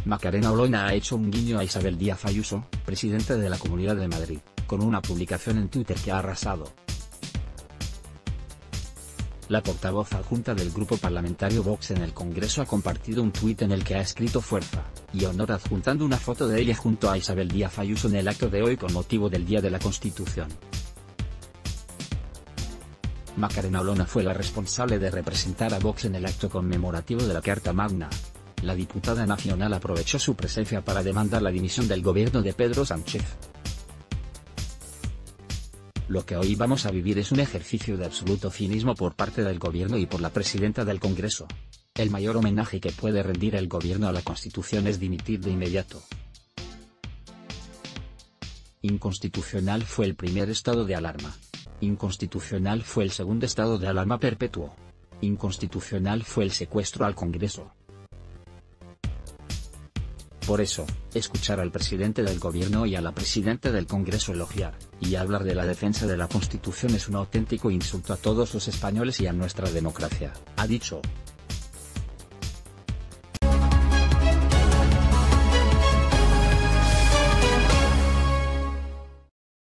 Macarena Olona ha hecho un guiño a Isabel Díaz Ayuso, presidenta de la Comunidad de Madrid, con una publicación en Twitter que ha arrasado. La portavoz adjunta del grupo parlamentario Vox en el Congreso ha compartido un tuit en el que ha escrito fuerza y honor adjuntando una foto de ella junto a Isabel Díaz Ayuso en el acto de hoy con motivo del Día de la Constitución. Macarena Olona fue la responsable de representar a Vox en el acto conmemorativo de la Carta Magna. La diputada nacional aprovechó su presencia para demandar la dimisión del gobierno de Pedro Sánchez. Lo que hoy vamos a vivir es un ejercicio de absoluto cinismo por parte del gobierno y por la presidenta del Congreso. El mayor homenaje que puede rendir el gobierno a la Constitución es dimitir de inmediato. Inconstitucional fue el primer estado de alarma. Inconstitucional fue el segundo estado de alarma perpetuo. Inconstitucional fue el secuestro al Congreso. Por eso, escuchar al presidente del gobierno y a la presidenta del Congreso elogiar y hablar de la defensa de la Constitución es un auténtico insulto a todos los españoles y a nuestra democracia, ha dicho.